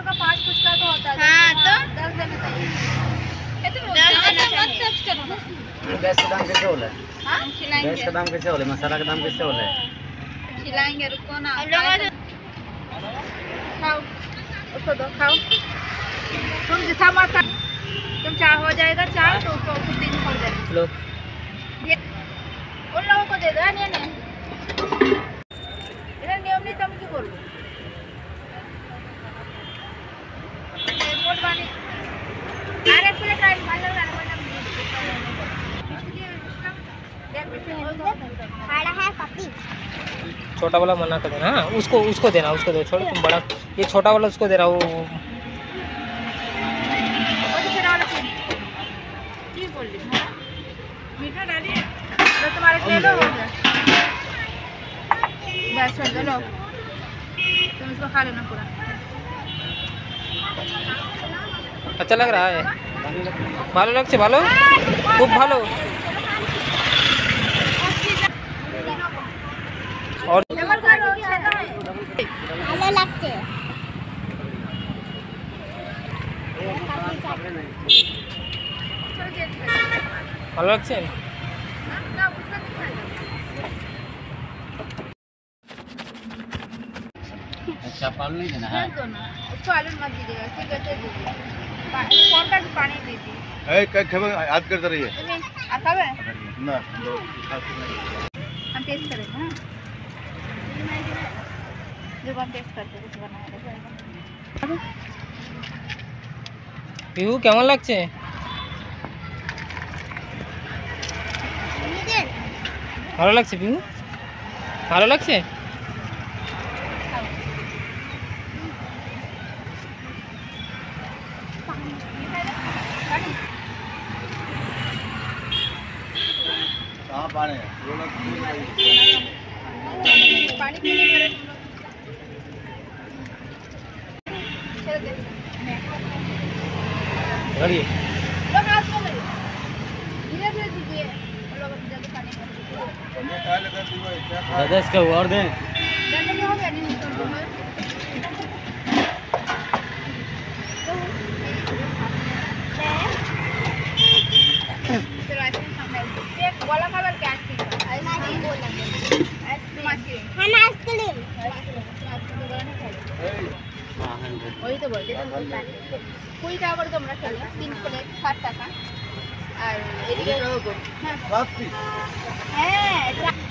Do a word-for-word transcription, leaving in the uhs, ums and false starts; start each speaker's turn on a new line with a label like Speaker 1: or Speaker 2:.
Speaker 1: का पाँच कुछ का तो होता है।
Speaker 2: हाँ तो
Speaker 1: दस देना चाहिए।
Speaker 3: गैस का दाम कैसे हो रहा है?
Speaker 1: हाँ
Speaker 3: गैस का दाम कैसे हो रहा है? मसाला का दाम कैसे हो रहा है?
Speaker 1: खिलाएंगे, रुको ना। खाओ उसको दो, खाओ तुम जितना मत खा। तुम चार हो जाएगा चार तो उसको उसको तीन हो जाएगा।
Speaker 3: लो
Speaker 1: ये उन लोगों को दे दो। नहीं नहीं इधर नियम नहीं तुम क्यों बोल पानी अरे पूरे टाइम खाना खाना खाना है पपी।
Speaker 4: छोटा वाला मना कर देना। हाँ उसको उसको देना, उसको दो। छोड़ तुम बड़ा, ये छोटा वाला उसको दे रहा वो।
Speaker 1: मीठा डालिए तो तुम्हारे ले लो हो गया। बस चल लो तुम इसको खा लेना पूरा।
Speaker 4: अच्छा लग रहा है, ভালো লাগছে? ভালো, খুব ভালো। और
Speaker 2: ভালো লাগছে।
Speaker 4: ভালো লাগছে?
Speaker 3: अच्छा पानी नहीं देना है?
Speaker 1: उसको आलू मत दीजिएगा, सिर्फ ऐसे दीजिए। कौन का पानी दीजिए।
Speaker 5: ए कई खबर याद करते रहिए
Speaker 1: आता है
Speaker 5: ना।
Speaker 1: हम टेस्ट करेंगे। हाँ जो हम टेस्ट करते हैं कुछ बनाएगा।
Speaker 4: পিহু কেমন লাগছে? ভালো লাগছে পিহু? ভালো লাগছে?
Speaker 5: कहाँ पानी है?
Speaker 1: पानी पीने के
Speaker 4: घड़िए
Speaker 1: लोग हाथ में धीरे धीरे दीजिए। लोग जल्दी पानी
Speaker 3: दादा इसका और दें।
Speaker 1: जल्दी हो गया नहीं तो चलो आइसक्रीम सामने एक वाला खबर क्या आइसक्रीम आइसक्रीम बोलेंगे आइसक्रीम आइसक्रीम
Speaker 2: हम आइसक्रीम
Speaker 1: वही तो बोलते कोई का कर তোমরা খেলে তিন প্লেট ষাট টাকা আর এদিকে হ্যাঁ
Speaker 5: सात पीस
Speaker 1: হ্যাঁ